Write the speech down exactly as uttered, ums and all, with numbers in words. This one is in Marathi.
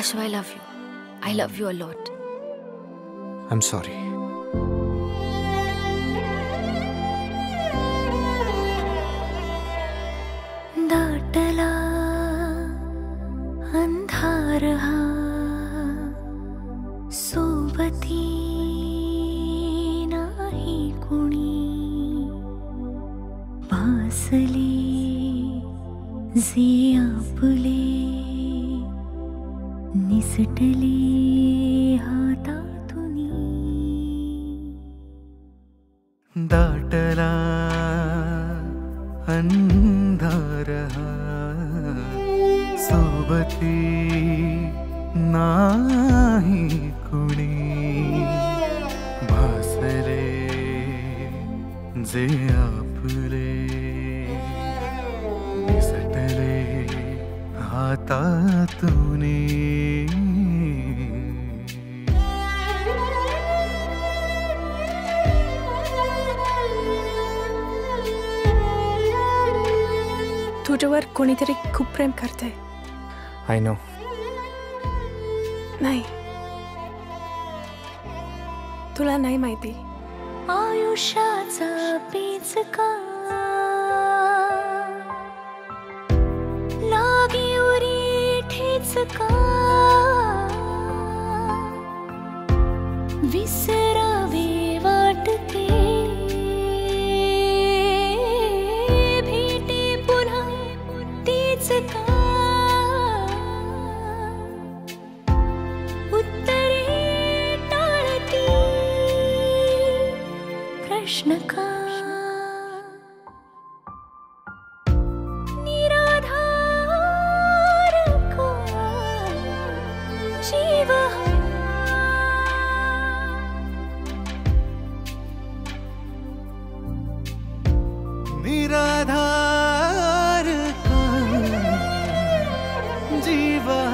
Ashu, I love you. I love you a lot. I'm sorry. दाटला अंधार हा सोबती नाही कुणी भासले जे आपले निसटले हातातुनी दाटला अंधार हा सोबती नाही कुणी भासले जे आपले निसटले हातातुनी तुझ्यावर कोणीतरी खूप प्रेम करते. I know. नाही, तुला नाही माहिती. आयुष्याचा पेचका लागी उरी ठेचका विसरावे वाटते भेटे पुन्हा तेच का उत्तरे टाळती प्रश्न का निराधार का जीव निराधार का जीव